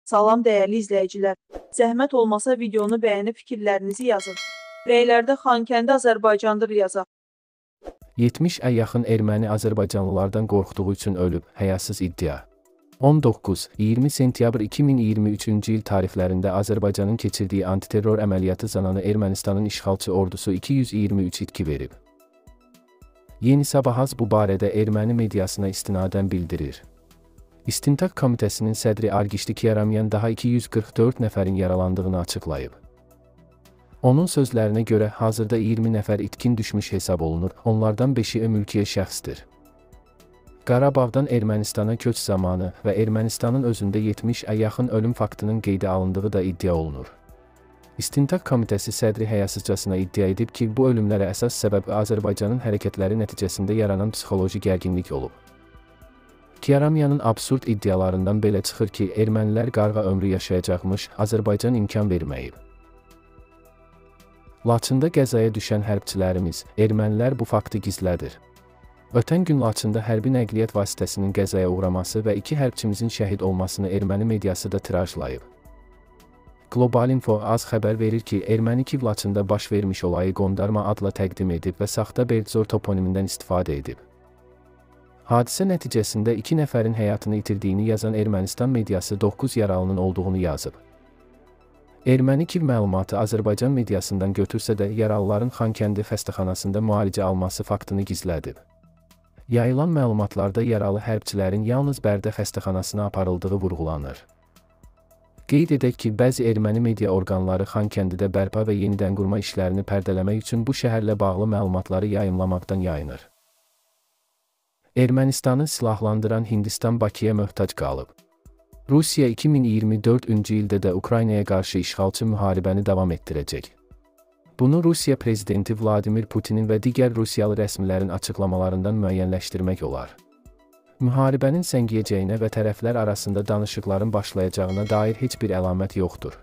Salam dəyərli izləyicilər. Zəhmət olmasa videonu bəyənib fikirlərinizi yazın. Rəylərdə Xankəndi Azərbaycandır yazaq. 70'ə yaxın erməni Azərbaycanlılardan qorxduğu üçün ölüb, həyasız iddia. 19-20 sentyabr 2023-cü il tarixlərində Azərbaycanın keçirdiyi antiterror əməliyyatı zamanı Ermənistanın işğalçı ordusu 223 itki verib. Yeni Sabahaz bu barədə erməni mediasına istinadən bildirir. İstintaq Komitəsinin sədri Argişdi Kiyaramyan daha 244 nəfərin yaralandığını açıqlayıb. Onun sözlərinə görə hazırda 20 nəfər itkin düşmüş hesab olunur, onlardan 5'i mülkiyə şəxsdir. Qarabağdan Ermənistana köç zamanı və Ermənistanın özündə 70'ə yaxın ölüm faktının qeydə alındığı da iddia olunur. İstintaq Komitəsi sədri həyasızcasına iddia edib ki, bu ölümlərə əsas səbəb Azərbaycanın hərəkətləri nəticəsində yaranan psixoloji gərginlik olub. Kiyaramyanın absurd iddialarından belə çıxır ki, ermənilər qarğa ömrü yaşayacaqmış, Azərbaycan imkan verməyib. Laçında qəzaya düşən hərbçilərimiz, ermənilər bu faktı gizlədir. Ötən gün Laçında hərbi nəqliyyat vasitəsinin qəzaya uğraması və 2 hərbçimizin şəhid olmasını erməni mediası da tirajlayıb. Global Info az xəbər verir ki, erməni Kiv Laçında baş vermiş olayı qondarma adla təqdim edib və saxta Berdzor toponimindən istifadə edib. Hadisə nəticəsində 2 nəfərin həyatını itirdiyini yazan Ermənistan mediası 9 yaralının olduğunu yazıb. Erməni Kiv məlumatı Azərbaycan mediasından götürsə də yaralıların Xankəndi xəstəxanasında müalicə alması faktını gizlədib. Yayılan məlumatlarda yaralı hərbçilərin yalnız Bərdə xəstəxanasına aparıldığı vurğulanır. Qeyd edək ki, bəzi erməni media orqanları Xankəndidə bərpa və yenidən qurma işlərini pərdələmək üçün bu şəhərlə bağlı məlumatları yayımlamaqdan yayınır. Ermənistanı silahlandıran Hindistan Bakıya möhtac qalıb. Rusiya 2024-cü ildə də Ukraynaya qarşı işğalçı müharibəni davam etdirəcək. Bunu Rusiya prezidenti Vladimir Putinin və digər Rusiyalı rəsmilərin açıqlamalarından müəyyənləşdirmək olar. Müharibənin səngiyəcəyinə və tərəflər arasında danışıqların başlayacağına dair heç bir əlamət yoxdur.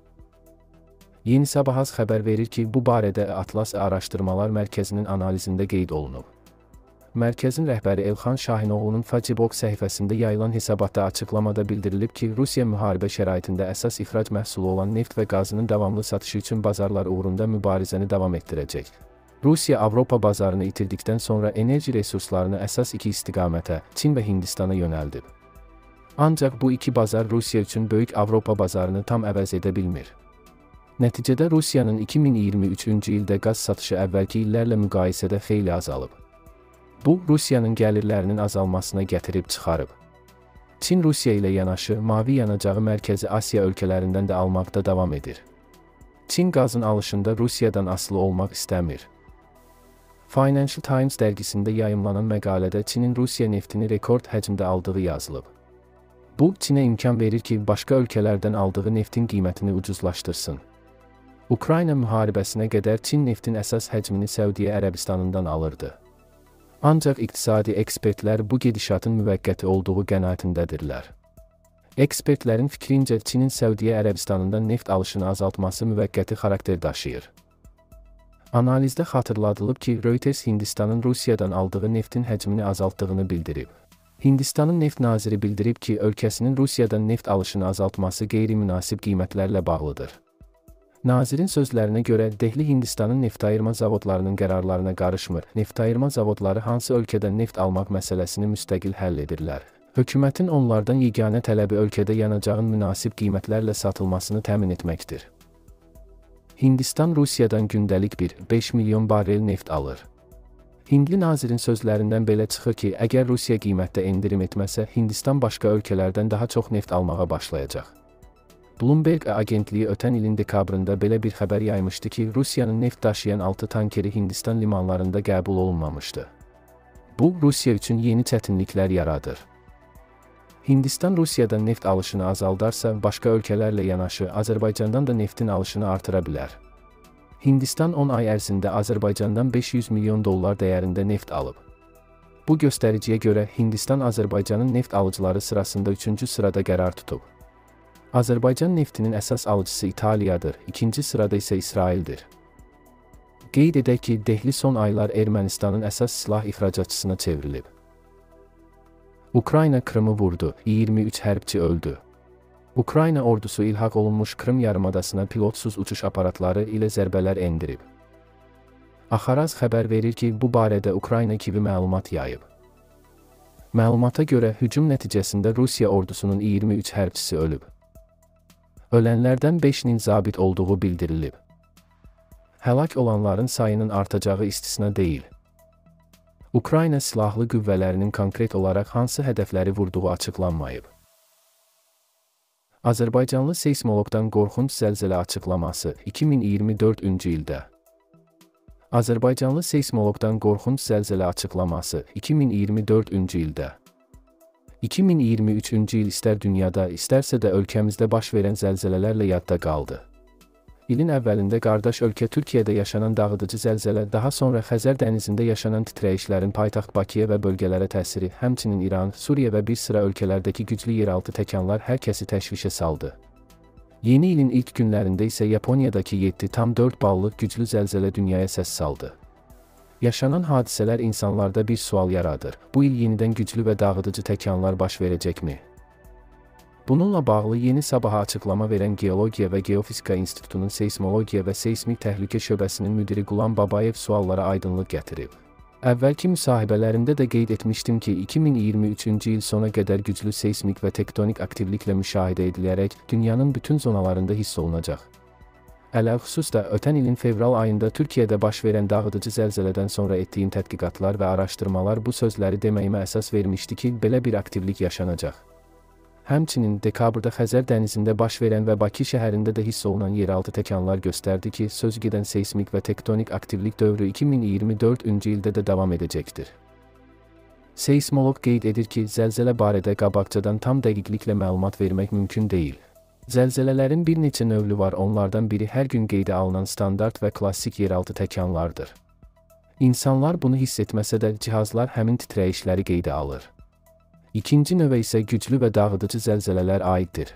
Yeni Sabahaz xəbər verir ki, bu barədə Atlas Araşdırmalar Mərkəzinin analizində qeyd olunub. Mərkəzin rəhbəri Elxan Şahinoğlu'nun Facebook səhifəsində yayılan hesabatda açıqlamada bildirilib ki, Rusiya müharibə şəraitində əsas ixrac məhsulu olan neft və qazının davamlı satışı üçün bazarlar uğrunda mübarizəni davam etdirəcək. Rusiya Avropa bazarını itirdikdən sonra enerji resurslarını əsas 2 istiqamətə, Çin və Hindistana yönəldib. Ancaq bu 2 bazar Rusiya üçün böyük Avropa bazarını tam əvəz edə bilmir. Nəticədə Rusiyanın 2023-cü ildə qaz satışı əvvəlki illərlə müqayisədə xeyli azalıb. Bu, Rusiyanın gəlirlərinin azalmasına gətirib çıxarıb. Çin Rusiya ilə yanaşı mavi yanacağı Mərkəzi Asiya ölkələrindən də almaqda davam edir. Çin qazın alışında Rusiyadan asılı olmaq istəmir. Financial Times dərgisində yayımlanan məqalədə Çinin Rusiya neftini rekord həcmdə aldığı yazılıb. Bu, Çinə imkan verir ki, başqa ölkələrdən aldığı neftin qiymətini ucuzlaşdırsın. Ukrayna müharibəsinə qədər Çin neftin əsas həcmini Səudiyyə Ərəbistanından alırdı. Ancaq iqtisadi ekspertlər bu gedişatın müvəqqəti olduğu qənaətindədirlər. Ekspertlərin fikrincə Çinin Səudiyyə Ərəbistanından neft alışını azaltması müvəqqəti xarakter daşıyır. Analizdə xatırladılıb ki, Reuters Hindistanın Rusiyadan aldığı neftin həcmini azaltdığını bildirib. Hindistanın neft naziri bildirib ki, ölkəsinin Rusiyadan neft alışını azaltması qeyri-münasib qiymətlərlə bağlıdır. Nazirin sözlərinə görə, Dehli Hindistanın neftayırma zavodlarının qərarlarına qarışmır, neftayırma zavodları hansı ölkədən neft almaq məsələsini müstəqil həll edirlər. Hökumətin onlardan yeganə tələbi ölkədə yanacağın münasib qiymətlərlə satılmasını təmin etməkdir. Hindistan Rusiyadan gündəlik 5 milyon barrel neft alır. Hindli nazirin sözlərindən belə çıxır ki, əgər Rusiya qiymətdə endirim etməsə, Hindistan başqa ölkələrdən daha çox neft almağa başlayacaq. Bloomberg agentliyi ötən ilin dekabrında belə bir xəbər yaymışdı ki, Rusiyanın neft daşıyan 6 tankeri Hindistan limanlarında qəbul olunmamışdı. Bu, Rusiya üçün yeni çətinliklər yaradır. Hindistan Rusiyadan neft alışını azaldarsa, başqa ölkələrlə yanaşı Azərbaycandan da neftin alışını artıra bilər. Hindistan 10 ay ərzində Azərbaycandan 500 milyon dollar dəyərində neft alıb. Bu göstəriciyə görə Hindistan Azərbaycanın neft alıcıları sırasında 3-cü sırada qərar tutub. Azərbaycan neftinin əsas alıcısı İtaliyadır, 2-ci sırada isə İsraildir. Qeyd edək ki, Dehli son aylar Ermənistanın əsas silah ixracatçısına çevrilib. Ukrayna Krımı vurdu, 23 hərbçi öldü. Ukrayna ordusu ilhaq olunmuş Krım yarımadasına pilotsuz uçuş aparatları ilə zərbələr endirib. Axaraz xəbər verir ki, bu barədə Ukrayna kimi məlumat yayıb. Məlumata görə hücum nəticəsində Rusiya ordusunun 23 hərbçisi ölüb. Ölənlərdən 5-nin zabit olduğu bildirilib. Həlak olanların sayının artacağı istisna deyil. Ukrayna silahlı qüvvələrinin konkret olaraq hansı hədəfləri vurduğu açıqlanmayıb. Azərbaycanlı seysmoloqdan qorxunc zəlzələ açıqlaması 2024-cü ildə. Azərbaycanlı seysmoloqdan qorxunc zəlzələ açıqlaması 2024-cü ildə. 2023-cü il istər dünyada, istərsə də ölkəmizdə baş verən zəlzələlərlə yadda qaldı. İlin əvvəlində qardaş ölkə Türkiyədə yaşanan dağıdıcı zəlzələ, daha sonra Xəzər dənizində yaşanan titrəyişlərin paytaxt Bakıya və bölgələrə təsiri, həmçinin İran, Suriyə və bir sıra ölkələrdəki güclü yeraltı təkanlar hər kəsi təşvişə saldı. Yeni ilin ilk günlərində isə Yaponiyadakı 7,4 ballıq güclü zəlzələ dünyaya səs saldı. Yaşanan hadisələr insanlarda bir sual yaradır. Bu il yenidən güclü və dağıdıcı təkanlar baş verəcəkmi? Bununla bağlı Yeni Sabaha açıqlama verən Geologiya və Geofizika İnstitutunun Seysmologiya və Seysmik Təhlükə şöbəsinin müdiri Qulam Babayev suallara aydınlıq gətirib. Əvvəlki müsahibələrimdə də qeyd etmişdim ki, 2023-cü il sona qədər güclü seysmik və tektonik aktivliklə müşahidə edilərək dünyanın bütün zonalarında hiss olunacaq. Ələlxüsus da ötən ilin fevral ayında Türkiyədə baş verən dağıdıcı zəlzələdən sonra etdiyim tədqiqatlar və araşdırmalar bu sözləri deməyimə əsas vermişdi ki, belə bir aktivlik yaşanacaq. Həmçinin dekabrda Xəzər dənizində baş verən və Bakı şəhərində də hiss olunan yeraltı təkanlar göstərdi ki, sözügedən seysmik və tektonik aktivlik dövrü 2024-cü ildə də davam edəcəkdir. Seysmoloq qeyd edir ki, zəlzələ barədə qabaqcadan tam dəqiqliklə məlumat vermək mümkün deyil. Zəlzələlərin bir neçə növü var, onlardan biri hər gün qeydə alınan standart və klassik yeraltı təkanlardır. İnsanlar bunu hiss etməsə də cihazlar həmin titrəyişləri qeydə alır. İkinci növə isə güclü və dağıdıcı zəlzələlər aiddir.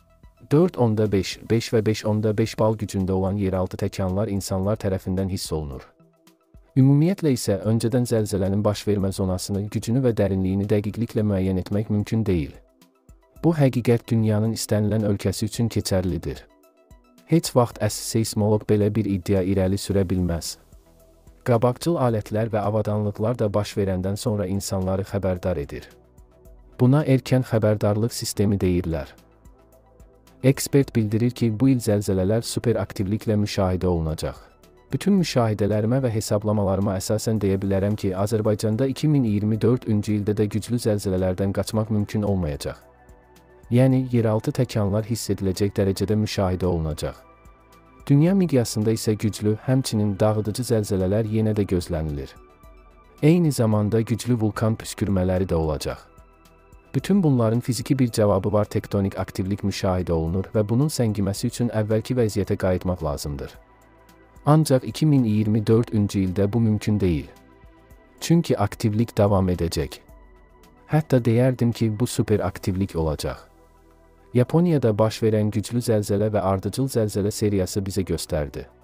4,5, 5 və 5,5 bal gücündə olan yeraltı təkanlar insanlar tərəfindən hiss olunur. Ümumiyyətlə isə öncədən zəlzələnin baş vermə zonasını, gücünü və dərinliyini dəqiqliklə müəyyən etmək mümkün deyil. Bu həqiqət dünyanın istənilən ölkəsi üçün keçərlidir. Heç vaxt seysmoloq belə bir iddia irəli sürə bilməz. Qabaqcıl alətlər və avadanlıqlar da baş verəndən sonra insanları xəbərdar edir. Buna erkən xəbərdarlıq sistemi deyirlər. Ekspert bildirir ki, bu il zəlzələlər superaktivliklə müşahidə olunacaq. Bütün müşahidələrimə və hesablamalarıma əsasən deyə bilərəm ki, Azərbaycanda 2024-cü ildə də güclü zəlzələlərdən qaçmaq mümkün olmayacaq. Yəni, yeraltı təkanlar hiss ediləcək dərəcədə müşahidə olunacaq. Dünya miqyasında isə güclü, həmçinin dağıdıcı zəlzələlər yenə də gözlənilir. Eyni zamanda güclü vulkan püskürmələri də olacaq. Bütün bunların fiziki bir cavabı var, tektonik aktivlik müşahidə olunur və bunun səngiməsi üçün əvvəlki vəziyyətə qayıtmaq lazımdır. Ancaq 2024-cü ildə bu mümkün deyil. Çünki aktivlik davam edəcək. Hətta deyərdim ki, bu superaktivlik olacaq. Yaponiyada baş verən güclü zəlzələ və ardıcıl zəlzələ seriyası bizə göstərdi.